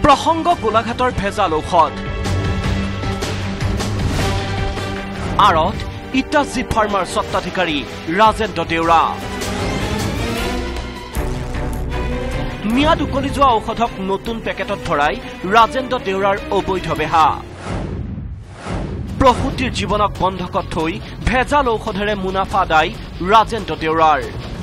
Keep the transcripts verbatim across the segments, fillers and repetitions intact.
প্ৰসংগ গোলাঘাটৰ ভেজাল ঔষধ আৰত ইটাজী ফাৰ্মাৰ স্বত্বাধিকাৰী ৰাজেন্দ্ৰ দেউৰা মিয়াদ উকলি যোৱা ঔষধক নতুন পেকেটত ভৰাই ৰাজেন্দ্ৰ দেউৰাৰ অবৈধ বেহা প্ৰসূতিৰ জীৱনক বন্ধকত থৈ ভেজাল ঔষধেৰে মুনাফা আদায় ৰাজেন্দ্ৰ দেউৰাৰ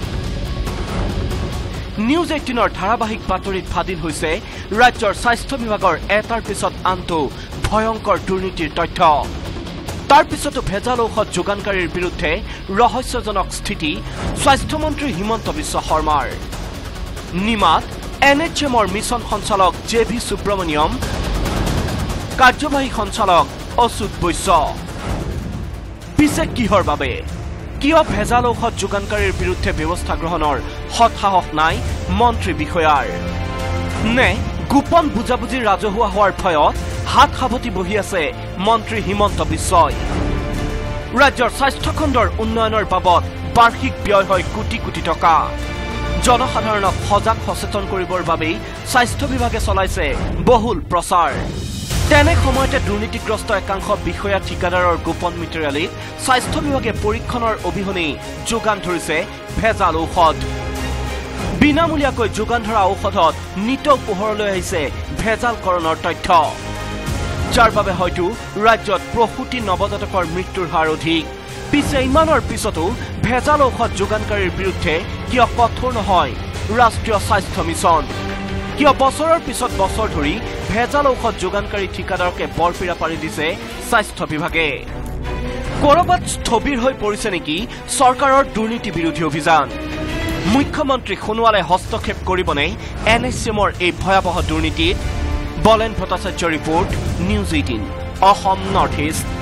নিউজ এইটিনৰ ধাৰাবাহিক বাতৰিত ফাদিল হৈছে ৰাজ্যৰ স্বাস্থ্য বিভাগৰ এটাৰ পিছত আনটো ভয়ংকৰ দুৰ্নীতিৰ তথ্য তাৰ পিছতো ভেজাল ঔষধ যোগানকাৰীৰ বিৰুদ্ধে ৰহস্যজনক স্থিতি স্বাস্থ্যমন্ত্ৰী হিমন্ত বিশ্ব শৰ্মাৰ নিমাত এন এইচ এমৰ মিছন সঞ্চালক জে ভি সুব্ৰমণিয়ম কাৰ্যবাহী সঞ্চালক অচ্যুত বৈশ্য পিছে কিহৰ বাবে কিয় ভেজাল ঔষধ যোগানকাৰীৰ বিৰুদ্ধে ব্যৱস্থা গ্ৰহণৰ সৎসাহস নাই মন্ত্ৰী বিষয়াৰ নে গোপন বুজাবুজি ৰাজহুৱা হোৱাৰ ভয়ত হাত সাৱটি বহি আছে মন্ত্ৰী হিমন্ত বিশ্বই ৰাজ্যৰ স্বাস্থ্যখণ্ডৰ উন্নয়নৰ বাবদ বাৰ্ষিক ব্যয় হয় কোটি কোটি টকা জনসাধাৰণক সজাগ সচেতন কৰিবৰ বাবেই স্বাস্থ্য বিভাগে চলাইছে বহুল প্ৰচাৰ তেনে সময়তে দুৰ্নীতিগ্ৰস্ত একাংশ বিষয়া ঠিকাদাৰৰ গোপন মেটেৰিয়েলিত স্বাস্থ্য বিভাগে পৰীক্ষণৰ অবিহনে যোগান ধৰিছে ভেজাল ঔষধ বিনামূলীয়াকৈ যোগান ধৰা ঔষধত নিতৌ পোহৰলৈ আহিছে ভেজালকৰণৰ তথ্য যাৰ বাবে হয়তো ৰাজ্যত প্ৰসূতি নৱজাতকৰ মৃত্যুৰ হাৰ অধিক পিছে ইমানৰ পিছতো ভেজাল ঔষধ যোগানকাৰীৰ বিৰুদ্ধে কিয় কঠোৰ নহয় ৰাষ্ট্ৰীয় স্বাস্থ্য মিছন কিয় বছৰৰ পিছত বছৰ ধৰি ভেজাল ঔষধ যোগানকাৰী ঠিকাদাৰকে বৰপিৰা পাৰি দিছে স্বাস্থ্য বিভাগে কৰবাত স্থবিৰ হৈ পৰিছে নেকি চৰকাৰৰ দুৰ্নীতি বিৰোধী অভিযান মুখ্যমন্ত্ৰী সোণোৱালে হস্তক্ষেপ কৰিবনে এন এইচ এমৰ এই ভয়াৱহ দুৰ্নীতিত Balen Bhattacharya report news eighteen Assam north east